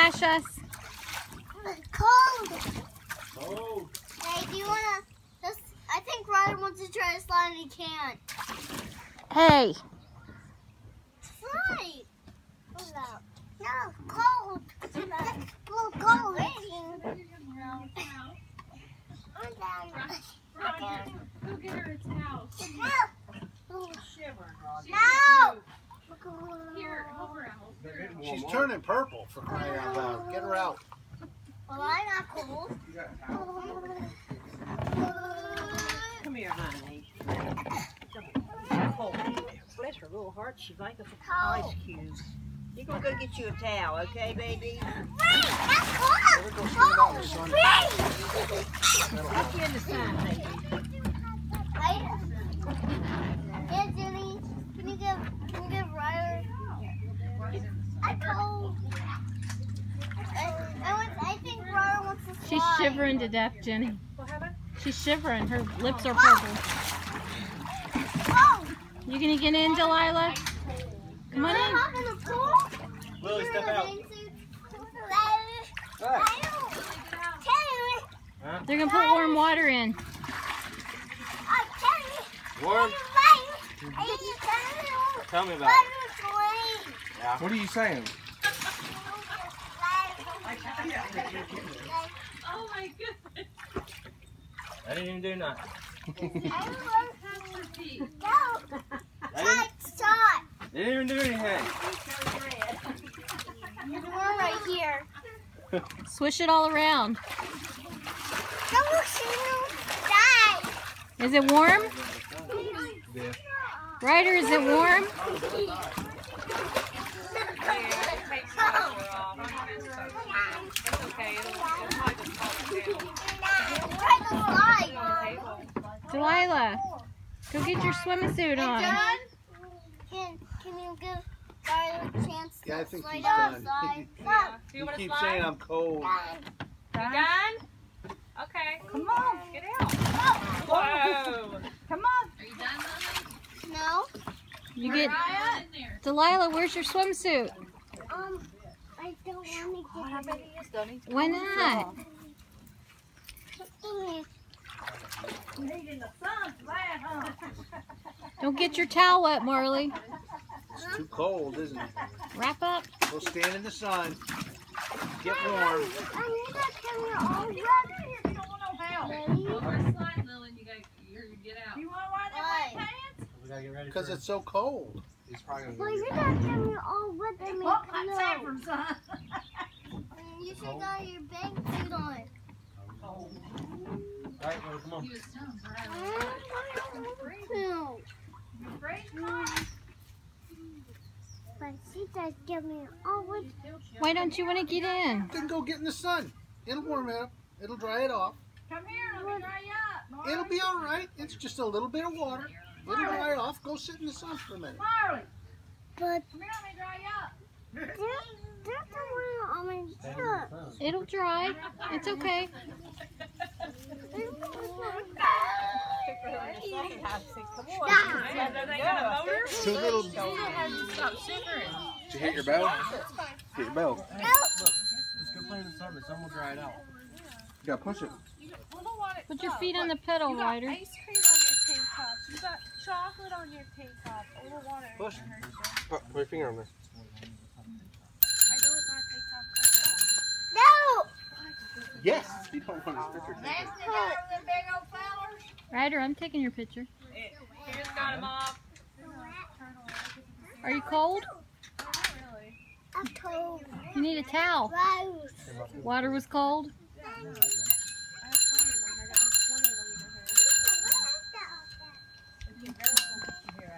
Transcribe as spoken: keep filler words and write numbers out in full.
splash us? It's cold. Oh. Hey, do you wanna? Just, I think Ryder wants to try to slide and he can't. Hey. Slide. What's that? No, cold. It's a little cold. I'm down. Go get her a towel. No. Shivering. No. Here, help her out. She's turning purple for crying out loud. Get her out. Well, I'm not cold. Come here, honey. Hold it. Bless her little heart. She's like a ice cube. You're going to go get you a towel, okay, baby? Wait, that's Let her cold. go stand out in the sun. Get you in the sun, baby. Yeah, Jenny, can you give, can you give Ryder? I'm cold. I, I, want, I think Ryder wants to slide. She's shivering to death, Jenny. What happened? She's shivering. Her lips are purple. Oh, You gonna get in, Delilah? Come on in. hop in the pool? Lily, step out. They're gonna put warm water in. Warm? Tell me about it. Yeah. What are you saying? Oh my goodness. I didn't even do nothing. Touch her feet. I didn't, didn't even do anything. There's one right here. Swish it all around. Don't die. Is it warm? Yeah. Ryder, is it warm? It's okay. It'll, it'll probably just fall down. Delilah, go get your swimming suit on. John, can, can you give Ryder a chance to Yeah, I think slide he's done. outside? Yeah. Do you You want to keep slide? saying I'm cold. You done? Okay. Come on. Get out. Whoa. Come on. Are you done, Lily? No. You get Mariah? In there. Delilah. Where's your swimsuit? Um, I don't want to get it. Why not? Don't get your towel wet, Marley. It's too cold, isn't it? Wrap up. Go stand in the sun. Get warm. I need that camera all wet. You don't want no help. Well, we're sliding, Lily, and you gotta, you're gonna get out. You want to wear Why? them pants? We gotta get ready because it's so cold. He's probably gonna Well, go you get got camera all wet. I mean, Well, no. I'm from son. You should got your bank suit on. All right, well, come on. He was telling I Brian. don't want to. You afraid? But she does give me all wet. Why don't you want to get in? Then go get in the sun. It'll warm it up. It'll dry it off. Come here, let me dry you up. Marley. It'll be all right. It's just a little bit of water. It'll dry it off. Go sit in the sun for a minute. Marley, But come here, let me dry you up. there's, there's the one on my shirt. It'll dry. It's okay. Two little. Did you hit your bell? Hit your bell. Let's go play in the sun. The sun will dry it out. You gotta push it. Put your feet on the pedal, You got Ryder. ice cream on your tank top. You got chocolate on your tank top. A little water. in Push. your shirt. Put, put your finger on there. I know it's not a tank top. No! Yes. You don't want his picture taken. Ryder, I'm taking your picture. You just got him off. Are you cold? I'm cold. You need a towel. Rose. Water was cold. Rose.